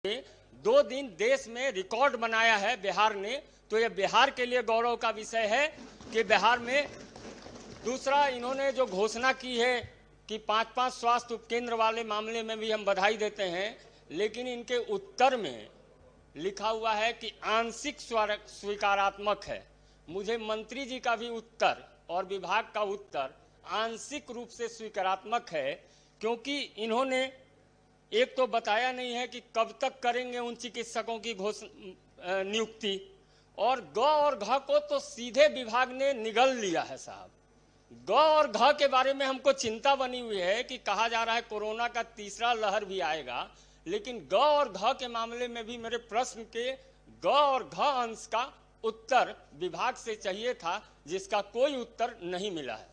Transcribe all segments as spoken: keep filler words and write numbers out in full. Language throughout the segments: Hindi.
दो दिन देश में रिकॉर्ड बनाया है बिहार ने, तो यह बिहार के लिए गौरव का विषय है कि बिहार में दूसरा इन्होंने जो घोषणा की है कि पांच पांच स्वास्थ्य उपकेंद्र वाले मामले में भी हम बधाई देते हैं, लेकिन इनके उत्तर में लिखा हुआ है कि आंशिक स्वीकारात्मक है। मुझे मंत्री जी का भी उत्तर और विभाग का उत्तर आंशिक रूप से स्वीकारात्मक है, क्योंकि इन्होंने एक तो बताया नहीं है कि कब तक करेंगे उन चिकित्सकों की घोषणा नियुक्ति, और ग और घ को तो सीधे विभाग ने निगल लिया है साहब। ग और घ के बारे में हमको चिंता बनी हुई है कि कहा जा रहा है कोरोना का तीसरा लहर भी आएगा, लेकिन ग और घ के मामले में भी मेरे प्रश्न के ग और घ अंश का उत्तर विभाग से चाहिए था, जिसका कोई उत्तर नहीं मिला है।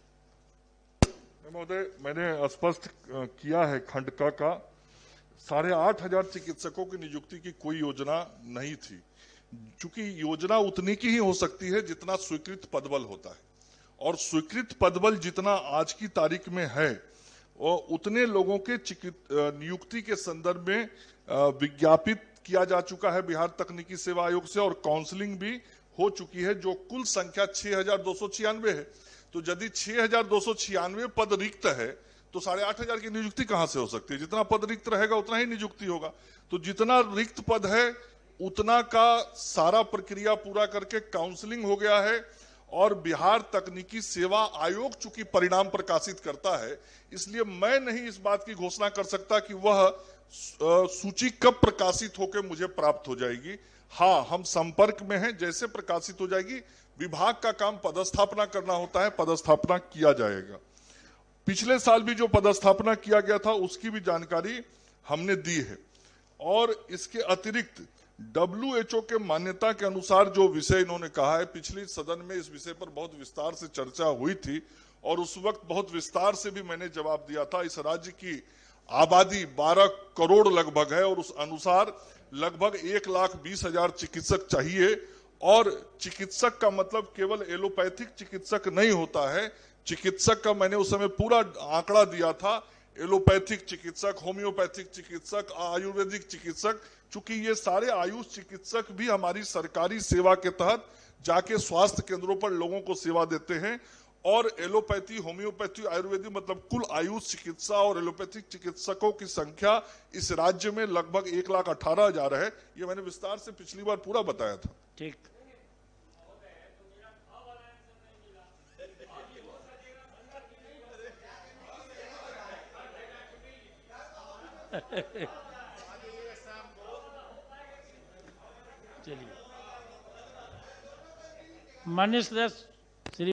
महोदय, मैंने स्पष्ट किया है खंड क का साढ़े आठ हजार चिकित्सकों की नियुक्ति की कोई योजना नहीं थी, चूंकि योजना उतनी की ही हो सकती है जितना स्वीकृत पदबल होता है, और स्वीकृत पदबल जितना आज की तारीख में है वो उतने लोगों के नियुक्ति के संदर्भ में विज्ञापित किया जा चुका है बिहार तकनीकी सेवा आयोग से, और काउंसलिंग भी हो चुकी है, जो कुल संख्या छह हजार दो सौ छियानवे है। तो यदि छह हजार दो सौ छियानवे पद रिक्त है तो साढ़े आठ हजार की नियुक्ति कहां से हो सकती है? जितना पद रिक्त रहेगा उतना ही नियुक्ति होगा। तो जितना रिक्त पद है उतना का सारा प्रक्रिया पूरा करके काउंसलिंग हो गया है, और बिहार तकनीकी सेवा आयोग चूंकि परिणाम प्रकाशित करता है, इसलिए मैं नहीं इस बात की घोषणा कर सकता कि वह सूची कब प्रकाशित होकर मुझे प्राप्त हो जाएगी। हाँ, हम संपर्क में हैं, जैसे प्रकाशित हो जाएगी विभाग का काम पदस्थापना करना होता है, पदस्थापना किया जाएगा। पिछले साल भी जो पदस्थापना किया गया था उसकी भी जानकारी हमने दी है, और इसके अतिरिक्त डब्ल्यू एच ओ के मान्यता के अनुसार जो विषय इन्होंने कहा है, पिछली सदन में इस विषय पर बहुत विस्तार से चर्चा हुई थी और उस वक्त बहुत विस्तार से भी मैंने जवाब दिया था। इस राज्य की आबादी बारह करोड़ लगभग है, और उस अनुसार लगभग एक लाख बीस हजार चिकित्सक चाहिए, और चिकित्सक का मतलब केवल एलोपैथिक चिकित्सक नहीं होता है। चिकित्सक का मैंने उस समय पूरा आंकड़ा दिया था, एलोपैथिक चिकित्सक, होम्योपैथिक चिकित्सक, आयुर्वेदिक चिकित्सक, चूंकि ये सारे आयुष चिकित्सक भी हमारी सरकारी सेवा के तहत जाके स्वास्थ्य केंद्रों पर लोगों को सेवा देते हैं, और एलोपैथी, होम्योपैथी, आयुर्वेदिक मतलब कुल आयुष चिकित्सा और एलोपैथिक चिकित्सकों की संख्या इस राज्य में लगभग एक लाख अठारह हजार है। ये मैंने विस्तार से पिछली बार पूरा बताया था। ठीक। चलिए, माननीय सदस्य